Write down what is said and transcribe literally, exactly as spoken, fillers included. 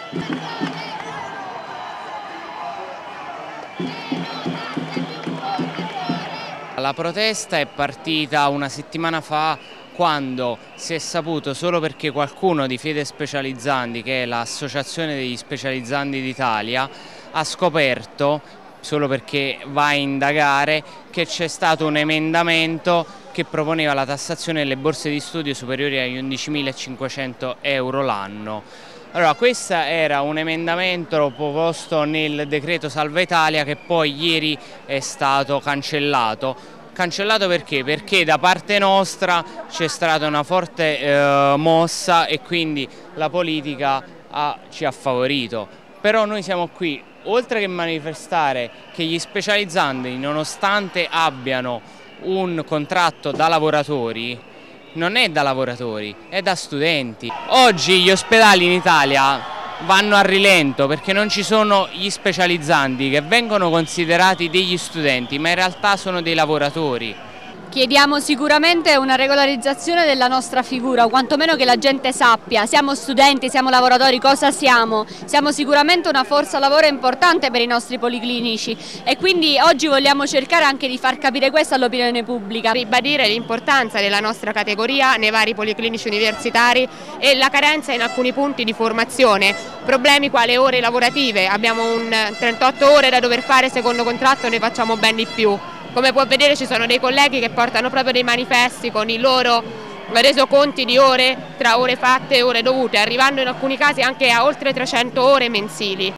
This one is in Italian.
La protesta è partita una settimana fa, quando si è saputo, solo perché qualcuno di Fede Specializzandi, che è l'associazione degli specializzandi d'Italia, ha scoperto, solo perché va a indagare, che c'è stato un emendamento che proponeva la tassazione delle borse di studio superiori agli undicimilacinquecento euro l'anno. Allora, questo era un emendamento proposto nel decreto Salva Italia, che poi ieri è stato cancellato. Cancellato perché? Perché da parte nostra c'è stata una forte eh, mossa e quindi la politica ha, ci ha favorito. Però noi siamo qui, oltre che manifestare che gli specializzandi, nonostante abbiano un contratto da lavoratori, non è da lavoratori, è da studenti. Oggi gli ospedali in Italia vanno a rilento perché non ci sono gli specializzandi, che vengono considerati degli studenti, ma in realtà sono dei lavoratori. Chiediamo sicuramente una regolarizzazione della nostra figura, o quantomeno che la gente sappia, siamo studenti, siamo lavoratori, cosa siamo? Siamo sicuramente una forza lavoro importante per i nostri policlinici e quindi oggi vogliamo cercare anche di far capire questo all'opinione pubblica. Ribadire l'importanza della nostra categoria nei vari policlinici universitari e la carenza in alcuni punti di formazione, problemi quali ore lavorative, abbiamo un trentotto ore da dover fare secondo contratto, ne facciamo ben di più. Come può vedere ci sono dei colleghi che portano proprio dei manifesti con i loro resoconti di ore, tra ore fatte e ore dovute, arrivando in alcuni casi anche a oltre trecento ore mensili.